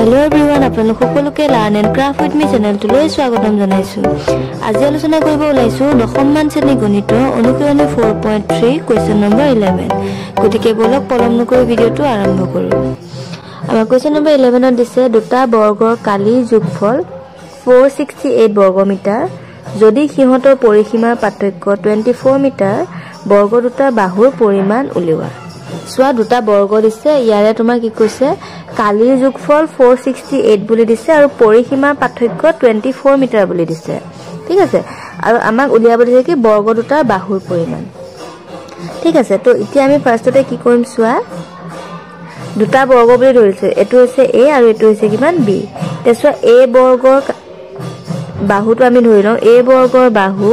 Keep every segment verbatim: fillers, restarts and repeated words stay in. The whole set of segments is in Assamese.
Hello everyone, আপোনালোক সকলোকে learn and craft with me চেনেলটোলৈ স্বাগতম জনাইছো। আজি আলোচনা কৰিব ওলাইছো দশমমান শ্ৰেণী গণিত অনুকৰণী four point three question number eleven। গতিকে বলক পলম নকৰি ভিডিঅটো আৰম্ভ কৰো। আমাৰ কুৱেশ্যন নম্বৰ eleven ত দিছে দুটা বৰ্গৰ কালিৰ যোগফল four sixty-eight বৰ্গমিটাৰ যদি সিহঁতৰ পৰিসীমাৰ পাৰ্থক্য twenty-four মিটাৰ বৰ্গ দুটা বাহুৰ পৰিমাণ উলিওৱা। সোয়া দুটা বৰ্গ দিছে ইয়াৰে তোমাৰ কি কৈছে কালিৰ যোগফল four sixty-eight বুলি দিছে আৰু পৰিসীমাৰ পাৰ্থক্য twenty-four মিটাৰ বুলি দিছে। ঠিক আছে, আৰু আমাক উলিয়াব দিছে কি বৰ্গ দুটাৰ বাহুৰ পৰিমাণ। ঠিক আছে, তো এতিয়া আমি ফাৰ্ষ্টতে কি কৰিম সোয়া দুটা বৰ্গ বুলি ধৰিছে, এটো হৈছে a আৰু এটো হৈছে কিমান b। তেছোৱা a বৰ্গৰ বাহুটো আমি ধৰি লওঁ a বৰ্গৰ বাহু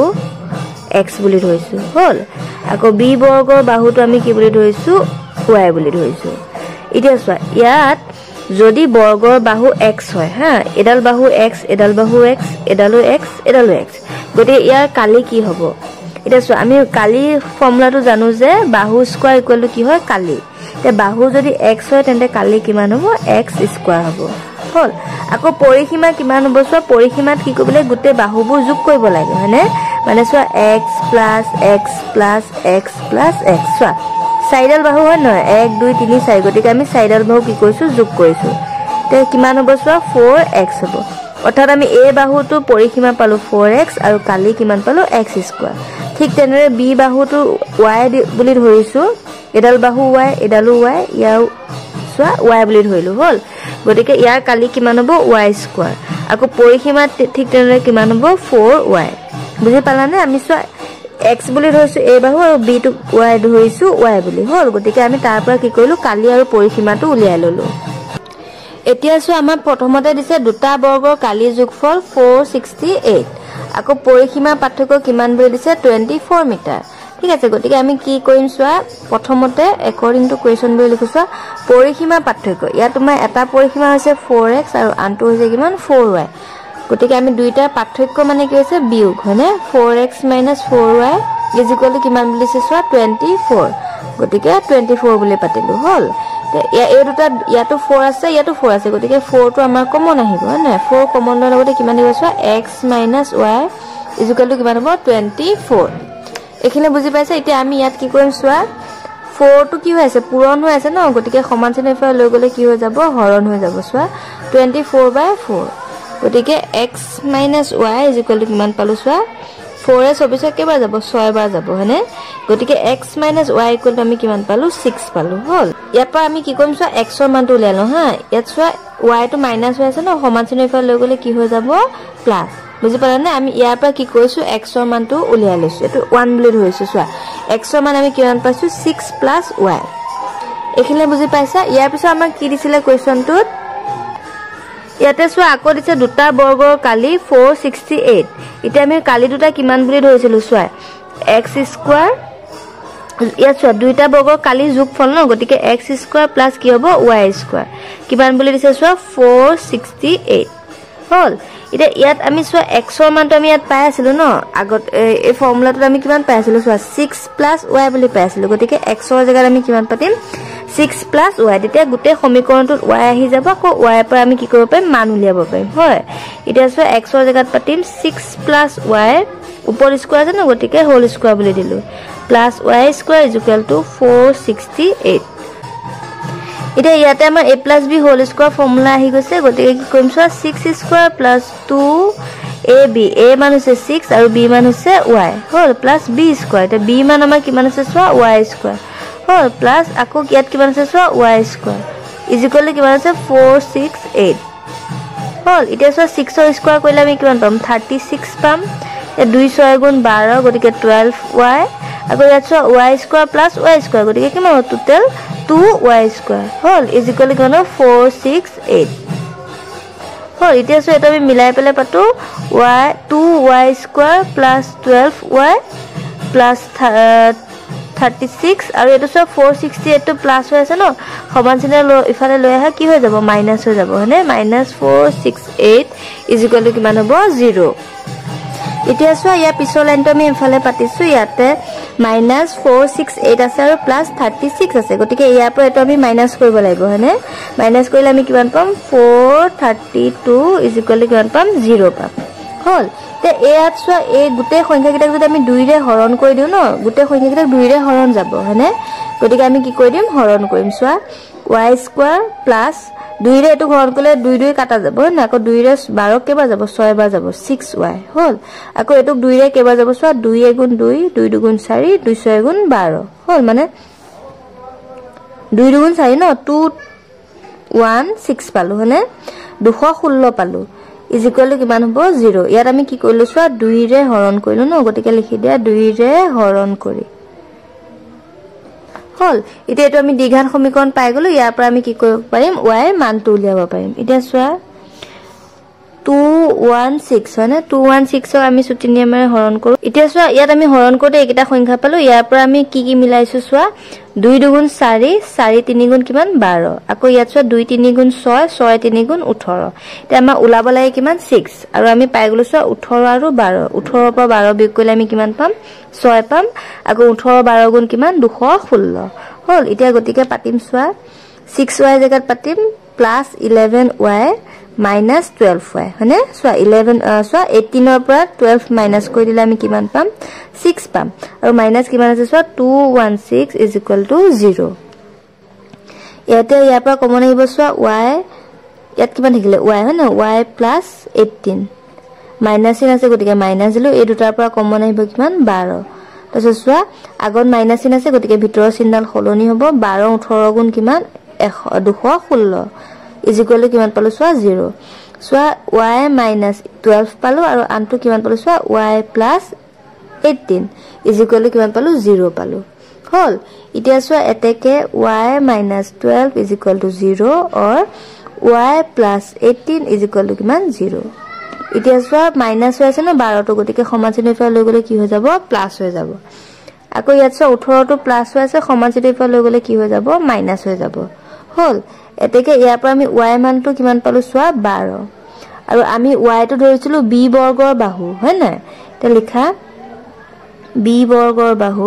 x বুলি ধৰিছো হল, আকৌ b বৰ্গৰ বাহুটো আমি কি বুলি ধৰিছো y বুলি ধৰিছো। এতিয়া সোৱা ইয়াত যদি বৰ্গৰ বাহু x হয় হা, এডাল বাহু x এডাল বাহু x এডালো x এডালো x, গতি ইয়াৰ কালি কি হ'ব। এতিয়া সোৱা আমি কালি ফৰ্মুলাটো জানো যে বাহু স্কয়াৰ ইকুৱেল টু কি হয় কালি। তে বাহু যদি x হয় তেন্তে কালি কিমান হ'ব x স্কয়াৰ হ'ব হল। আকৌ পৰিসীমা কিমান হ'ব সোৱা পৰিসীমাত কি কৰিবলে গুটে বাহুবোৰ যোগ কৰিব লাগে হয়নে, মানে সোৱা x plus x plus x plus x। সোৱা চাৰিডাল বাহু হয় নহয় এক দুই তিনি চাৰি, গতিকে আমি চাৰিডাল বাহু কি কৰিছো যোগ কৰিছো। তে কিমান হ'ব সোৱা four x হ'ব, অৰ্থাৎ আমি a বাহুটো পৰিসীমা পালো four x আৰু কালি কিমান পালো x স্কয়াৰ। ঠিক তেনেদৰে b বাহুটো y বুলি ধৰিছো, এডাল বাহু y এডালো y ইয়াৰ সোৱা y বুলি ধৰিলো হল, গতিকে ইয়াৰ কালি কিমান হ'ব y স্কয়াৰ। আকৌ পৰিসীমা ঠিক তেনেদৰে কিমান হ'ব four y। বুজি পালানে, আমি সোৱা x বুলি ধৰিছো a বাহু আৰু b টো y ধৰিছো y বুলি হল, গতিকে আমি তাৰ পৰা কি কৰিলো কালি আৰু পৰিসীমাটো উলিয়াই ললো। এতিয়া সোৱা আমাৰ প্ৰথমতে দিছে দুটা বৰ্গৰ কালিৰ যোগফল four sixty-eight, আকৌ পৰিসীমাৰ পাৰ্থক্য কিমান বুলি দিছে twenty-four মিটাৰ। ঠিক আছে, গতিকে আমি কি কৰিম সোৱা প্ৰথমতে একৰ্ডিং টু কুৱেশ্যন বুলি লিখিছো পৰিসীমাৰ পাৰ্থক্য। ইয়াত তোমাৰ এটা পৰিসীমা হৈছে four x আৰু আনটো হৈছে কিমান four y, গতিকে আমি দুইটাৰ পাৰ্থক্য মানে কি হৈছে বিয়োগ হয়নে, four x minus four y is equal to কিমান বুলি দিছে সোৱা twenty-four, গতিকে twenty-four বুলি পাতিলো হল। এই দুটা ইয়াতো four আছে ইয়াতো four আছে, গতিকে four টো আমাৰ কমন আহিব হয়নে, four কমন লোৱাৰ লগতে কিমান দিব সোৱা x minus y is equal to কিমান হ'ব twenty-four। এখিনি বুজি পাইছে। এতিয়া আমি ইয়াত কি কৰিম সোৱা four টো কি হৈ আছে পূৰণ হৈ আছে ন, গতিকে সমান চিহ্নৰ পৰা লৈ গলে কি হৈ যাব হৰণ হৈ যাব। সোৱা twenty-four by four, গতিকে x minus y is equal to কিমান পালো সোৱা four এ চৌবিশ কেবাৰ যাব ছয় বাৰ যাব হয়নে, গতিকে x minus y equal to আমি কিমান পালো six পালো হল। ইয়াৰ পৰা আমি কি কৰিম সোৱা x ৰ মানটো উলিয়াই লওঁ হা, ইয়াত সোৱা y টো মাইনাস হৈ আছে ন, সমান চিহ্নৰ পৰা লৈ গলে কি হৈ যাব প্লাস। বুজি পালানে, আমি ইয়াৰ পৰা কি কৰিছো x ৰ মানটো উলিয়াই লৈছো, এটো one বুলি ধৰিছো। সোৱা x ৰ মান আমি কিমান পাইছো six plus y। এখিলে বুজি পাইছা। ইয়াৰ পিছত আমাক কি দিছিলে কুৱেশ্যনটোত, ইয়াতে সোৱা আকৌ দিছে দুটা বৰ্গৰ কালি four sixty-eight। এতিয়া আমি কালি দুটা কিমান বুলি ধৰিছিলো সোৱা x স্কয়াৰ, ইয়াত সোৱা দুইটা বৰ্গৰ কালি যোগফল ন, গতিকে x স্কয়াৰ প্লাস কি হ'ব y স্কয়াৰ কিমান বুলি দিছে সোৱা four sixty-eight হল। এতিয়া ইয়াত আমি সোৱা x ৰ মানটো আমি ইয়াত পাই আছিলো ন, আগত এই ফৰ্মুলাটোত আমি কিমান পাই আছিলো সোৱা six plus y বুলি পাই আছিলো, গতিকে x ৰ জায়গাত আমি কিমান পাতিম six plus y। তেতিয়া গোটেই সমীকৰণটোত y আহি যাব, আকৌ y ৰ পৰা আমি কি কৰিব পাৰিম মান উলিয়াব পাৰিম হয়। এতিয়া সোৱা x ৰ জায়গাত পাতিম six plus y ওপৰ স্কয়াৰ আছে ন, গতিকে হোল স্কয়াৰ বুলি দিলো plus y square is equal to four sixty-eight। এতিয়া ইয়াতে আমাৰ a plus b whole square formula আহি গৈছে, গতিকে কি কৰিম সোৱা six square plus two a b, a মান হৈছে six আৰু b মান হৈছে y হল plus b স্কয়াৰ। এতিয়া b মান আমাৰ কিমান আছে সোৱা y স্কয়াৰ হল প্লাস আকৌ ইয়াত কিমান আছে সোৱা y square is equal to কিমান আছে four sixty-eight হল। এতিয়া সোৱা six ৰ স্কয়াৰ কৰিলে আমি কিমান পাম thirty-six পাম, এ দুই ছয় গুণ বাৰ গতিকে twelve y, আকৌ ইয়াত সোৱা y square plus y square গতিকে কিমান হ'ব টোটাল two y স্কয়াৰ হল is equal to কিমান four sixty-eight হল। এতিয়া সোৱা এটা আমি মিলাই পেলাই পাতো y two y square plus twelve y plus thirty-six আৰু এটো সোৱা four sixty-eight টো প্লাস হৈ আছে ন, সমান চিহ্ন ইফালে লৈ আহা কি হৈ যাব মাইনাস হৈ যাব হয়নে, minus four sixty-eight is equal to কিমান হ'ব zero। এতিয়া চোৱা ইয়াৰ পিছৰ লাইনটো আমি এফালে পাতিছো ইয়াতে মাইনাছ ফ'ৰ ছিক্স এইট আছে আৰু প্লাছ থাৰ্টি ছিক্স আছে গতিকে ইয়াৰ পৰা এইটো আমি মাইনাছ কৰিব লাগিব হয়নে মাইনাছ কৰিলে আমি কিমান পাম four thirty two is equal to কিমান পাম জিৰ' পাম হ'ল তে ইয়াত চোৱা এই গোটেই সংখ্যাকেইটাক যদি আমি দুইৰে হৰণ কৰি দিওঁ ন গোটেই সংখ্যাকেইটাক দুইৰে হৰণ যাব হয়নে গতিকে আমি কি কৰি দিম হৰণ কৰিম চোৱা y স্কয়াৰ প্লাছ দুইৰে এটো হৰণ কৰিলে দুই দুই কাটা যাব না আকৌ দুইৰে বাৰ কেবা যাব ছয় বাৰ যাব ছিক্স y হ'ল আকৌ এটোক দুইৰে কেবা যাব চোৱা দুই গুণ দুই দুই দুগুণ চাৰি দুই ছয় গুণ বাৰ হ'ল মানে দুই দুগুণ চাৰি ন টু ওৱান ছিক্স পালো হনে দুশ ষোল্ল পালো ইজ ইকুৱেল টু কিমান হ'ব জিৰ' ইয়াত আমি কি কৰিলো চোৱা দুইৰে হৰণ কৰিলো ন গতিকে লিখি দিয়া দুইৰে হৰণ কৰি হল এতিয়া এটো আমি দ্বিঘাত সমীকৰণ পাই গলো ইয়াৰ পৰা আমি কি কৰিব পাৰিম y মানটো উলিয়াব পাৰিম এতিয়া চোৱা টু ওৱান ছিক্স হয়নে টু ওৱান ছিক্স ক আমি সূত্র নিয়মেৰে হৰণ কৰো এতিয়া চোৱা ইয়াত আমি হৰণ কৰোতে একেটা সংখ্যা পালো ইয়াৰ পৰা আমি কি কি মিলাইছো চোৱা দুই দুগুণ চাৰি চাৰি তিনি গুণ কিমান বাৰ আকৌ ইয়াত চোৱা দুই তিনি গুণ ছয় ছয় তিনি গুণ ওঠৰ এতিয়া আমাৰ উলাব লাগে কিমান ছিক্স আৰু আমি পাই গলো চোৱা ওঠৰ আৰু বাৰ ওঠৰ পৰা বাৰ বিয়োগ কৰিলে আমি কিমান পাম ছয় পাম আকৌ ওঠৰ বাৰ গুণ কিমান দুশ ষোল্ল হল এতিয়া গতিকে পাতিম চোৱা ছিক্স y জায়গাত পাতিম plus eleven y minus twelve y হনে সো eleven সো eighteen ৰ পৰা twelve মাইনাস কৰি দিলে আমি কিমান পাম six পাম আৰু মাইনাস কিমান আছে সো two hundred sixteen is equal to zero ইয়াতে ইয়াৰ পৰা কমন আহিব সো y ইয়াত কিমান থাকিলে y হনে y plus eighteen মাইনাস চিন আছে গতিকে মাইনাস দিলো এই দুটাৰ পৰা কমন আহিব কিমান বাৰ তাৰছত সো আগত মাইনাস চিন আছে গতিকে ভিতৰৰ চিনডাল খলনি হ'ব বাৰ ওঠৰ গুণ কিমান দুশ ষোল্ল is equal to কিমান পালো সোয়া zero সোয়া y minus twelve পালো আৰু আনটো কিমান পালো সোয়া y plus eighteen is equal to কিমান পালো zero পালো হল এতিয়া সোয়া এতেকে y minus twelve is equal to zero or y plus eighteen is equal to কিমান zero এতিয়া সোয়া মাইনাস হৈ আছে ন বাৰ টো গতিকে সমান চিহ্ন ইফালে লৈ গলে কি হৈ যাব প্লাস হৈ যাব আকৌ ইয়াত সোয়া ওঠৰ টো প্লাস হৈ আছে সমান চিহ্ন ইফালে লৈ গলে কি হৈ যাব মাইনাস হৈ যাব হল এতেকে ইয়াৰ পৰা আমি y মানটো কিমান পালো সোয়া বাৰ আৰু আমি y টো ধৰিছিলো b বৰ্গৰ বাহু হয় না তে লিখা b বৰ্গৰ বাহু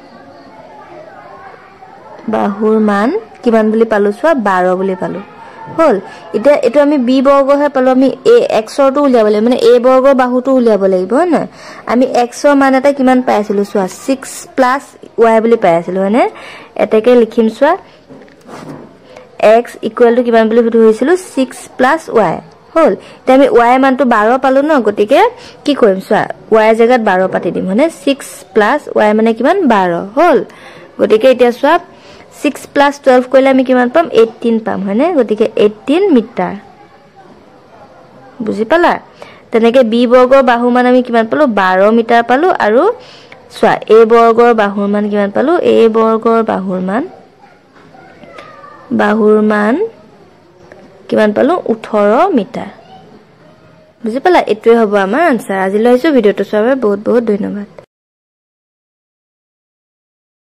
বাহুৰ মান কিমান বুলি পালো সোয়া বাৰ বুলি পালো হল এটা এটো আমি b বৰ্গহে পালো আমি a x ৰ টো উলিয়াব লাগিব মানে a বৰ্গৰ বাহুটো উলিয়াব লাগিব না আমি x ৰ মান এটা কিমান পাইছিলো সোয়া six plus y বুলি পাইছিলো হয়নে এতেকে লিখিম সোয়া x equal to কিমান বুলি ফুটো হৈছিল six plus y হল তে আমি y মানটো বাৰ পালো ন গটিকে কি কৰিম সোয়া y জায়গাত বাৰ পাতি দিম মানে six plus y মানে কিমান বাৰ হল গটিকে এতিয়া সোয়া six plus twelve কইলে আমি কিমান পাম eighteen পাম হয়নে গটিকে eighteen মিটাৰ বুজি পালা তেনেকে b বৰ্গৰ বাহু মান আমি কিমান পালো বাৰ মিটাৰ পালো আৰু সোয়া a বৰ্গৰ বাহুৰ মান কিমান পালো a বৰ্গৰ বাহুৰ মান বাহুৰ মান কিমান পালো ওঠৰ মিটাৰ বুজি পালা এটোৱে হ'ব আমাৰ আনসাৰ আজি লৈছো ভিডিওটো চাবৰ বহুত বহুত ধন্যবাদ।